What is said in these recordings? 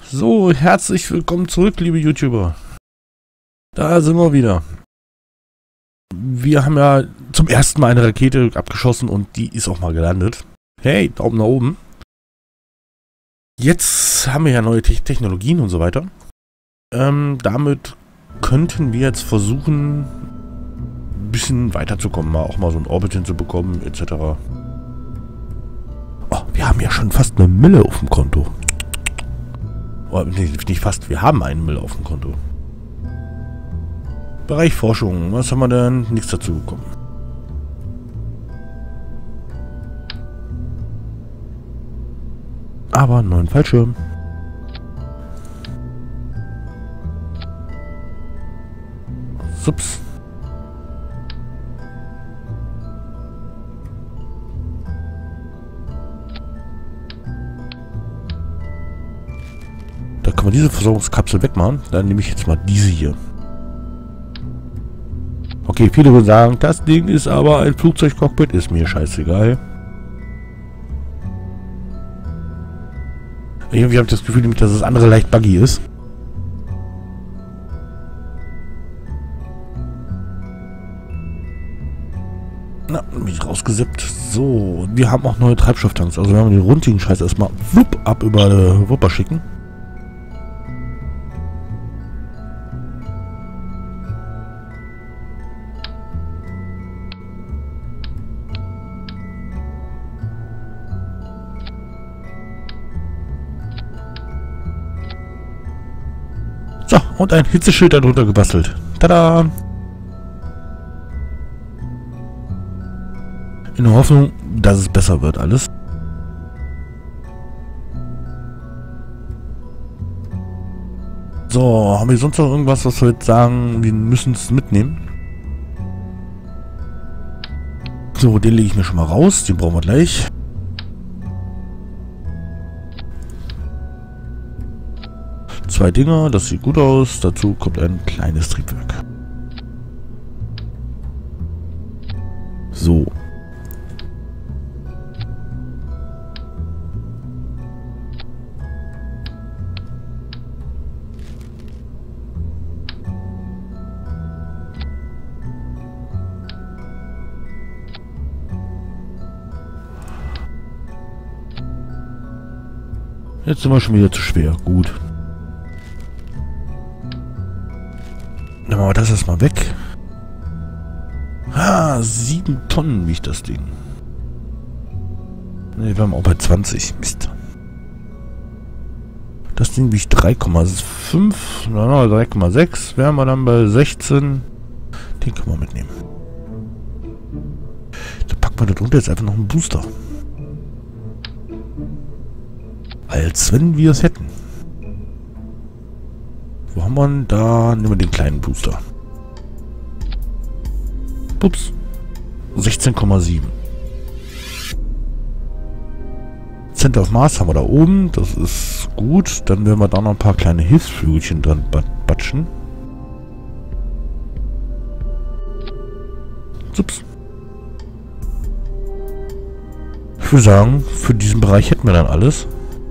So, herzlich willkommen zurück, liebe YouTuber. Da sind wir wieder. Wir haben ja zum ersten Mal eine Rakete abgeschossen und die ist auch mal gelandet. Hey, Daumen nach oben. Jetzt haben wir ja neue Technologien und so weiter. Damit könnten wir jetzt versuchen, ein bisschen weiterzukommen, auch mal so ein Orbit hinzubekommen, etc. Oh, wir haben ja schon fast eine Mille auf dem Konto. Oh, nicht fast, wir haben einen Mille auf dem Konto. Bereich Forschung, was haben wir denn? Nichts dazu bekommen. Aber einen neuen Fallschirm. Sups. Da können wir diese Versorgungskapsel wegmachen. Dann nehme ich jetzt mal diese hier. Okay, viele würden sagen, das Ding ist aber ein Flugzeugcockpit. Ist mir scheißegal. Irgendwie habe ich das Gefühl, dass das andere leicht buggy ist. Na, mich rausgesippt. So, wir haben auch neue Treibstofftanks. Also wenn wir den rundigen Scheiß erstmal ab über Wupper schicken. So, und ein Hitzeschild darunter gebastelt. Tada! In der Hoffnung, dass es besser wird alles. So, haben wir sonst noch irgendwas, was wir jetzt sagen, wir müssen es mitnehmen? So, den lege ich mir schon mal raus, den brauchen wir gleich. Zwei Dinger, das sieht gut aus. Dazu kommt ein kleines Triebwerk. So. Jetzt sind wir schon wieder zu schwer. Gut. Dann machen wir das erstmal weg. Ah, 7 Tonnen wiegt das Ding. Ne, wir haben auch bei 20. Mist. Das Ding wiegt 3,5. 3,6. Wären wir dann bei 16. Den können wir mitnehmen. Da packen wir da drunter jetzt einfach noch einen Booster. Als wenn wir es hätten. Wo haben wir denn da? Nehmen wir den kleinen Booster. Ups. 16,7. Center of Mass haben wir da oben. Das ist gut. Dann werden wir da noch ein paar kleine Hilfsflügelchen dran batschen. Ups. Ich würde sagen, für diesen Bereich hätten wir dann alles.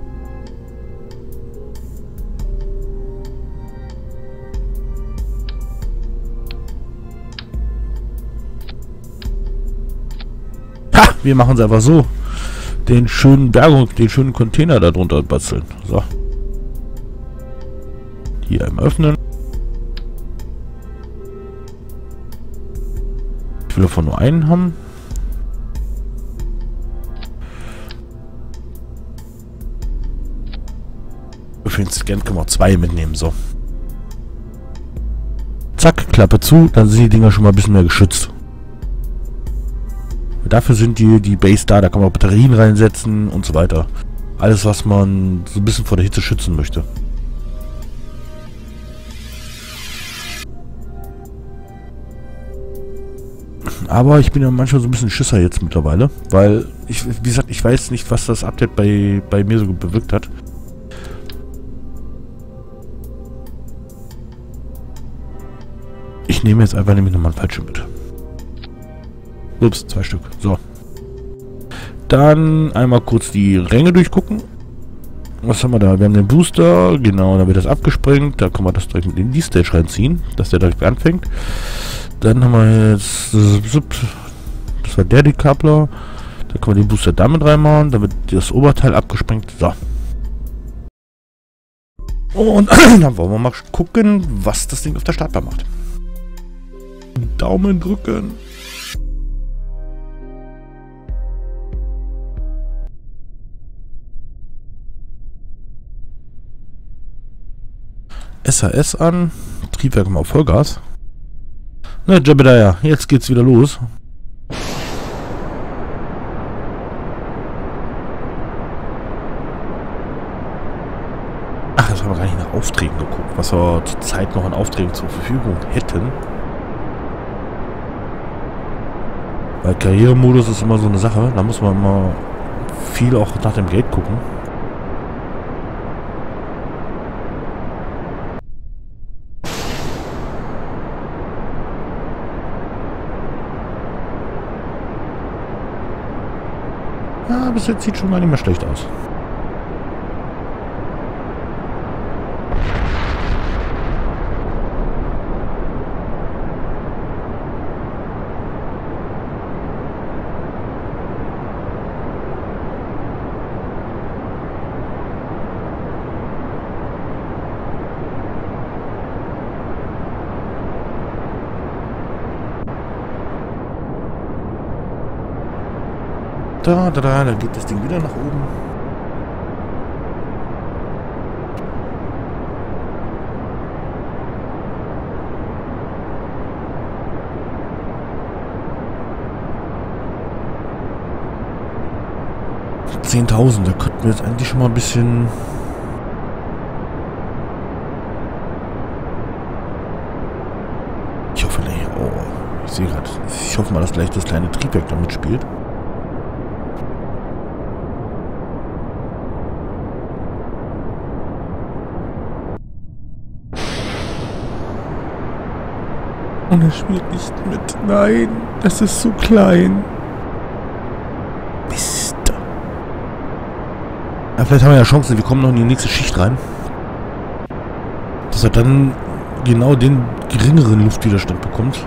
Wir machen es einfach so. Den schönen Bergung, den schönen Container da drunter basteln. So. Hier einmal öffnen. Ich will davon nur einen haben. Für den Scan können wir auch 2 mitnehmen. So. Zack, Klappe zu. Dann sind die Dinger schon mal ein bisschen mehr geschützt. Dafür sind die Base da kann man auch Batterien reinsetzen und so weiter. Alles, was man so ein bisschen vor der Hitze schützen möchte. Aber ich bin ja manchmal so ein bisschen Schisser jetzt mittlerweile, weil wie gesagt, ich weiß nicht, was das Update bei mir so bewirkt hat. Ich nehme jetzt einfach nämlich nochmal einen Fallschirm mit. Ups, 2 Stück. So. Dann einmal kurz die Ränge durchgucken. Was haben wir da? Wir haben den Booster, genau, dann wird das abgesprengt. Da kann man das direkt mit in die Stage reinziehen, dass der direkt anfängt. Dann haben wir jetzt, das war der Decoupler. Da können wir den Booster damit reinmachen, dann wird das Oberteil abgesprengt. So. Und dann wollen wir mal gucken, was das Ding auf der Startbahn macht. Daumen drücken. SAS an. Triebwerk mal auf Vollgas. Ne, Jebediah, jetzt geht's wieder los. Ach, das haben wir gar nicht nach Aufträgen geguckt, was wir zurzeit noch an Aufträgen zur Verfügung hätten. Weil Karrieremodus ist immer so eine Sache, da muss man immer viel auch nach dem Geld gucken. Ja, bis jetzt sieht schon gar nicht mehr schlecht aus. Da geht das Ding wieder nach oben. $10.000, da könnten wir jetzt eigentlich schon mal ein bisschen... Ich hoffe nicht, oh, ich sehe gerade, ich hoffe mal, dass gleich das kleine Triebwerk da mitspielt. Und er spielt nicht mit. Nein, das ist zu klein. Mist. Ja, vielleicht haben wir ja Chancen, wir kommen noch in die nächste Schicht rein. Dass er dann genau den geringeren Luftwiderstand bekommt.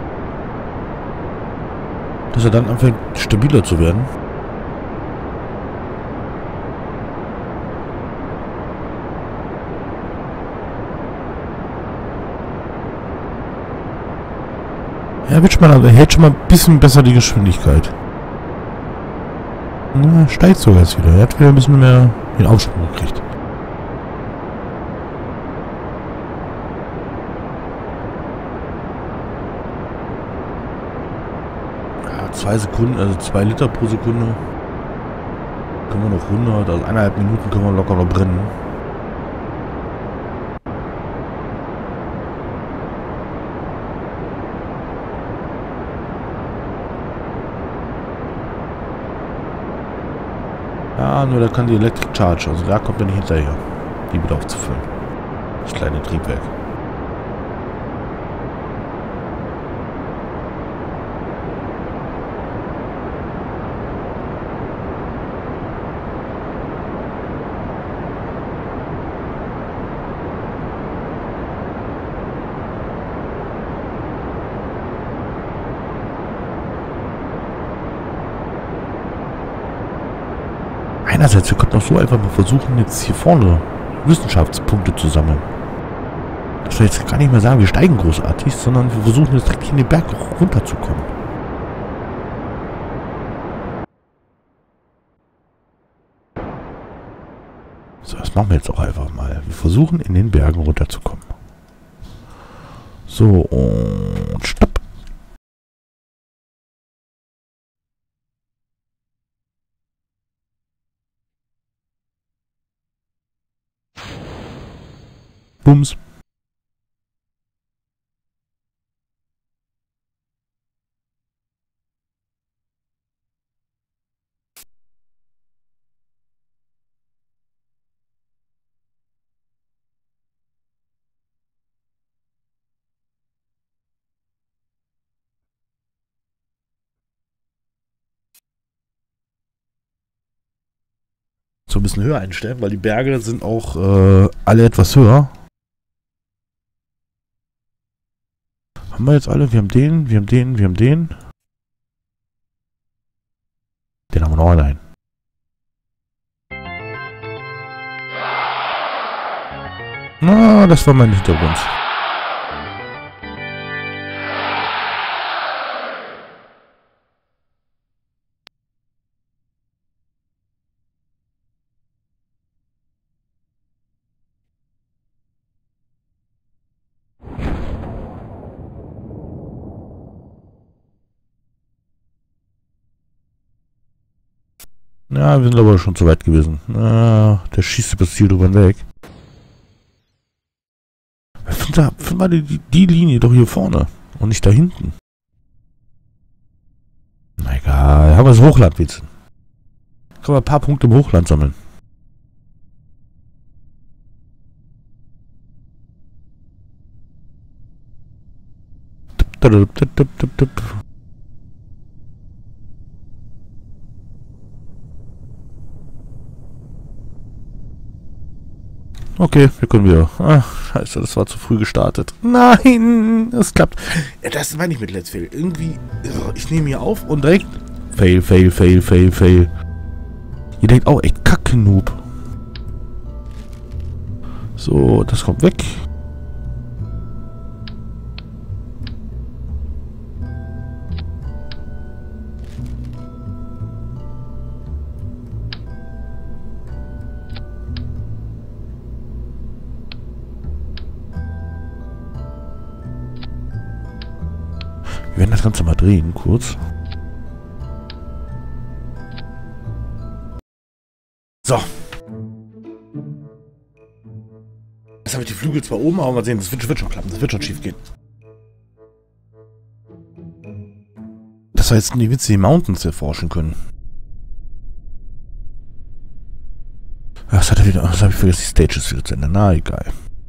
Dass er dann anfängt stabiler zu werden. Ja, Witschmann, aber er hält schon mal ein bisschen besser die Geschwindigkeit. Na, steigt sogar jetzt wieder. Er hat wieder ein bisschen mehr den Aufschwung gekriegt. Ja, 2 Sekunden, also 2 Liter pro Sekunde. Können wir noch 100, also 1,5 Minuten können wir locker noch brennen. Ja, nur da kann die Electric Charge, also da kommt er nicht hinterher, die wieder aufzufüllen. Das kleine Triebwerk. Einerseits, wir könnten auch so einfach mal versuchen, jetzt hier vorne Wissenschaftspunkte zu sammeln. Dass wir jetzt gar nicht mehr sagen, wir steigen großartig, sondern wir versuchen jetzt direkt in den Berg runterzukommen. So, das machen wir jetzt auch einfach mal. Wir versuchen in den Bergen runterzukommen. So, und stopp. Bums. So ein bisschen höher einstellen, weil die Berge sind auch alle etwas höher. Haben wir jetzt alle? Wir haben den, wir haben den, wir haben den. Den haben wir noch allein. Na, das war mein Hintergrund. Ja, wir sind aber schon zu weit gewesen. Der schießt über das Ziel drüber weg. Find mal die Linie doch hier vorne und nicht da hinten. Na egal, haben wir das Hochland witzen. Können wir ein paar Punkte im Hochland sammeln. Okay, wir können wieder. Ach, scheiße, das war zu früh gestartet. Nein, es klappt. Ja, das meine ich mit Let's Fail. Irgendwie, ich nehme hier auf und direkt Fail, Fail, Fail, Fail, Fail. Ihr denkt auch echt Kacke, Noob. So, das kommt weg. Wir werden das Ganze mal drehen, kurz. So. Jetzt habe ich die Flügel zwar oben, aber mal sehen, das wird schon klappen, das wird schon schief gehen. Das war jetzt die Witze, die Mountains erforschen können. Was hat er wieder? Was habe ich vergessen? Die Stages wieder zu Ende. Na, egal.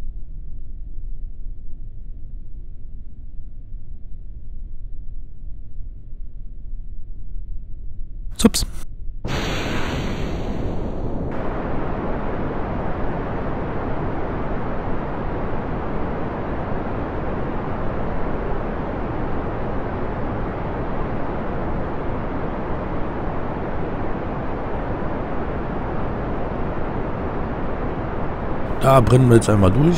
Ups. Da brennen wir jetzt einmal durch.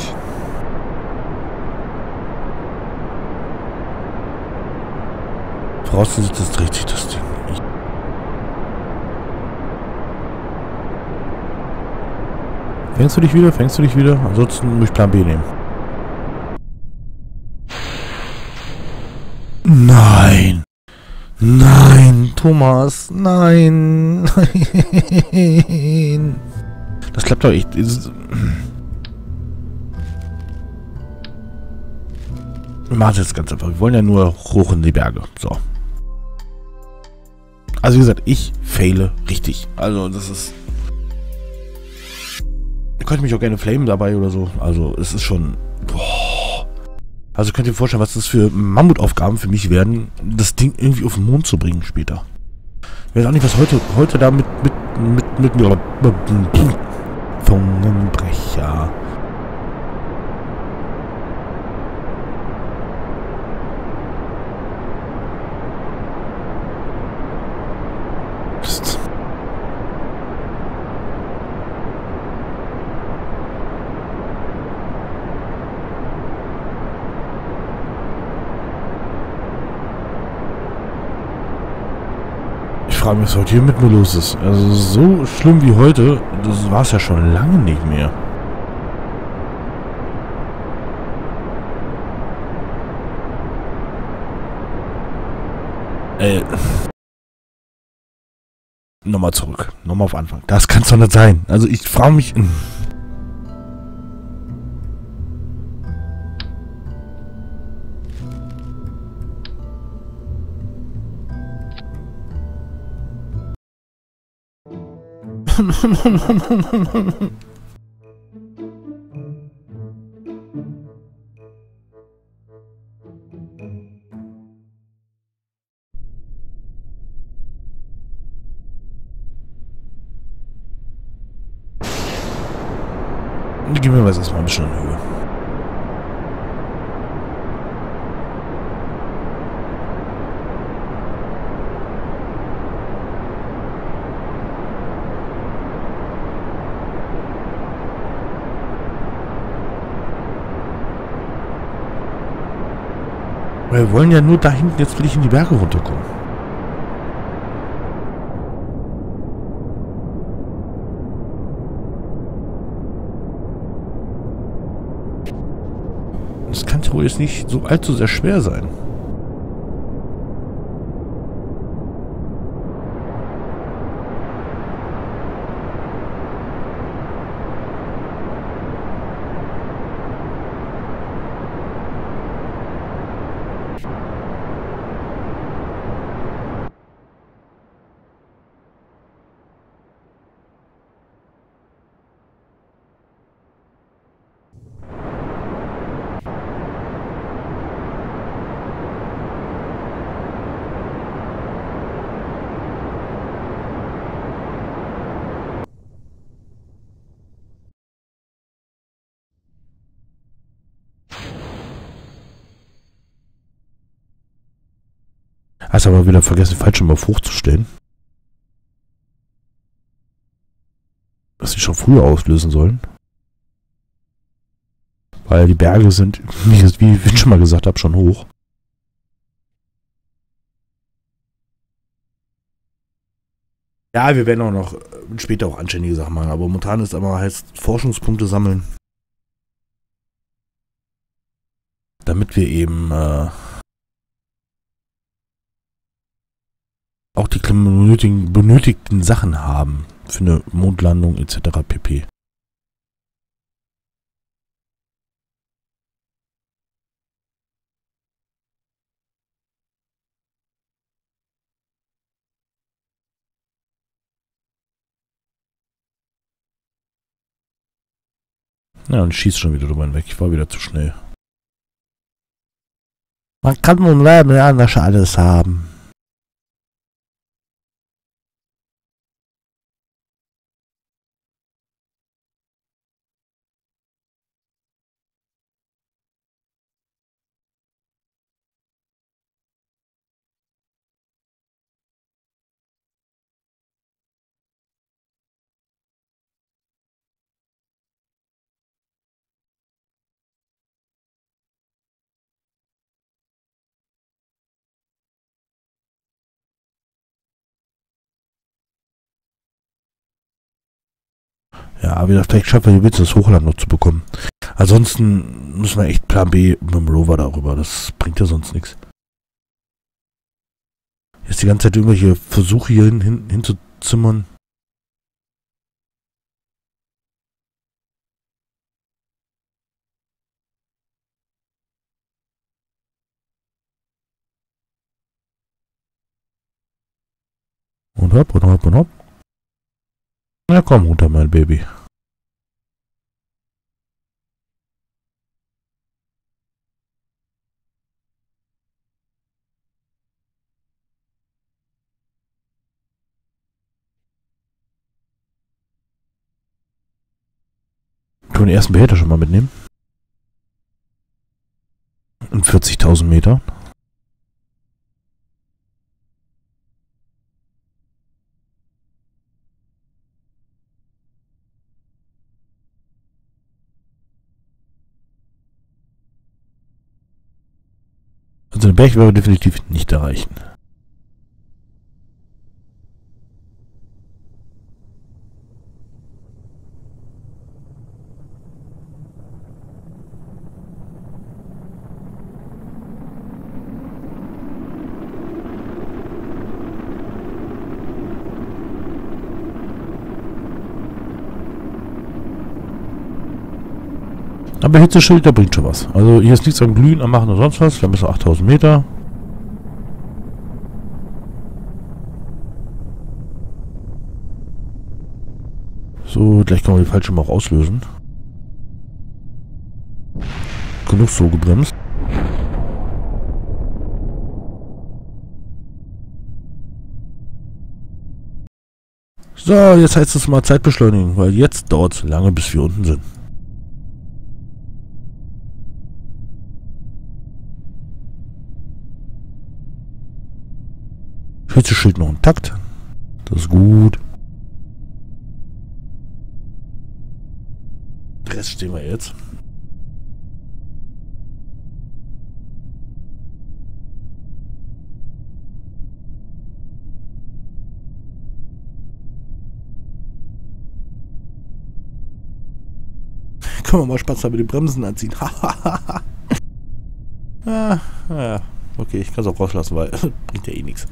Vorausgesetzt, das dreht sich das Ding. Fängst du dich wieder? Fängst du dich wieder? Ansonsten muss ich Plan B nehmen. Nein! Nein, Thomas! Nein! Nein! Das klappt doch echt. Wir machen es jetzt ganz einfach. Wir wollen ja nur hoch in die Berge. So. Also wie gesagt, ich faile richtig. Also das ist... Ihr könnt mich auch gerne flamen dabei oder so. Also es ist schon... Boah. Also könnt ihr euch vorstellen, was das für Mammutaufgaben für mich werden, das Ding irgendwie auf den Mond zu bringen später. Ich weiß auch nicht, was heute da mit Zungenbrecher. Psst. Ich frage mich, was heute hier mit mir los ist. Also so schlimm wie heute, das war es ja schon lange nicht mehr. Nochmal zurück. Nochmal auf Anfang. Das kann es doch nicht sein. Also ich frage mich... gehen wir jetzt erstmal ein bisschen in Höhe. Wir wollen ja nur da hinten jetzt wirklich in die Berge runterkommen. Das kann ja wohl jetzt nicht so allzu sehr schwer sein. Hast aber wieder vergessen, den Fallschirm auf hochzustellen. Dass sie schon früher auslösen sollen. Weil die Berge sind, wie ich schon mal gesagt habe, schon hoch. Ja, wir werden auch noch später auch anständige Sachen machen, aber momentan ist aber heißt Forschungspunkte sammeln. Damit wir eben auch die benötigten Sachen haben für eine Mondlandung etc. pp. Ja, und schießt schon wieder drüber hinweg. Ich war wieder zu schnell. Man kann nun leider anders alles haben. Ja, aber wieder, vielleicht schaffen wir die Witze, das Hochland noch zu bekommen. Ansonsten müssen wir echt Plan B mit dem Rover darüber. Das bringt ja sonst nichts. Jetzt die ganze Zeit irgendwelche Versuche hier hinzuzimmern. Und hopp, und hopp, und hopp. Na komm runter, mein Baby. Können wir den ersten Behälter schon mal mitnehmen? Und 40.000 Meter. Also den Berg werden wir definitiv nicht erreichen. Aber Hitzeschild, der bringt schon was. Also hier ist nichts am Glühen, am Machen oder sonst was. Wir haben bis 8000 Meter. So, gleich können wir die Fallschirme auch auslösen. Genug so gebremst. So, jetzt heißt es mal Zeit beschleunigen, weil jetzt dauert es lange, bis wir unten sind. Hitzeschild noch intakt. Das ist gut. Den Rest stehen wir jetzt. Können wir mal Spaß haben mit den Bremsen anziehen. Ja, okay, ich kann es auch rauslassen, weil bringt ja eh nichts.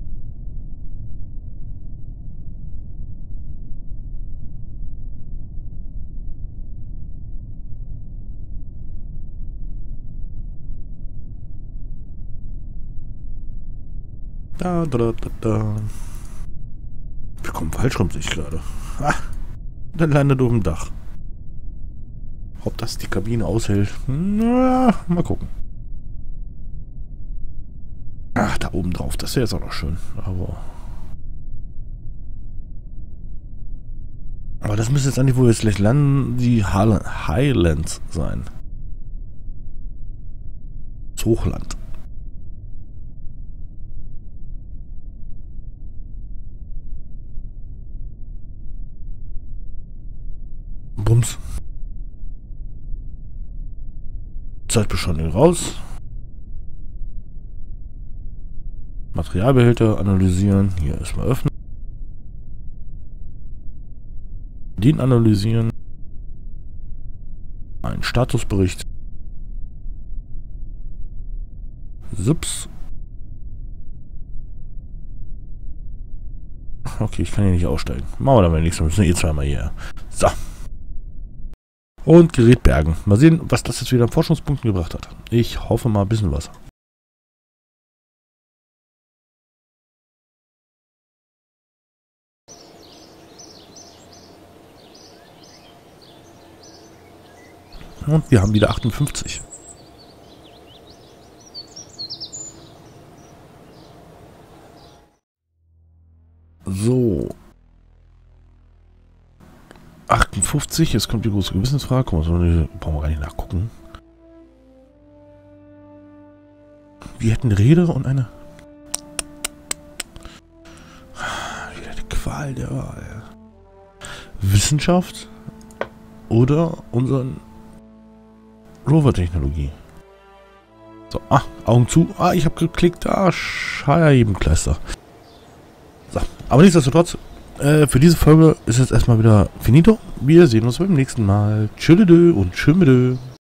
Da. Wir kommen falsch rum, sehe ich gerade. Dann landet auf dem Dach. Ob das die Kabine aushält? Na, mal gucken. Ach, da oben drauf, das wäre jetzt auch noch schön. Aber das müsste jetzt eigentlich, wo wir jetzt gleich landen, die Highlands sein. Das Hochland. Bums. Zeitbeschleunigung raus. Materialbehälter analysieren. Hier erstmal öffnen. Den analysieren. Ein Statusbericht. Sups. Okay, ich kann hier nicht aussteigen. Machen wir damit nichts. Wir müssen eh zweimal hier. So. Und Gerät bergen. Mal sehen, was das jetzt wieder an Forschungspunkten gebracht hat. Ich hoffe mal ein bisschen was. Und wir haben wieder 58. So. 58, jetzt kommt die große Gewissensfrage. Komm, brauchen wir gar nicht nachgucken. Wir hätten Räder und eine... Wieder die Qual der Wahl. Wissenschaft oder unseren Rover-Technologie. So, Augen zu. Ich habe geklickt. Scheibenkleister. So, aber nichtsdestotrotz, für diese Folge ist jetzt erstmal wieder finito. Wir sehen uns beim nächsten Mal. Tschüss und tschüss.